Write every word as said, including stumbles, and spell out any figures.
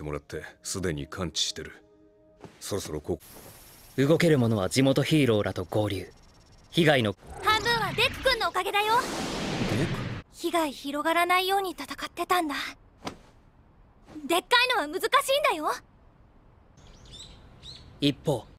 ってもらってすでに感知してる。そろそろこ動ける者は地元ヒーローらと合流。被害の半分はデク君のおかげだよ。 デク被害広がらないように戦ってたんだ。でっかいのは難しいんだよ。 一方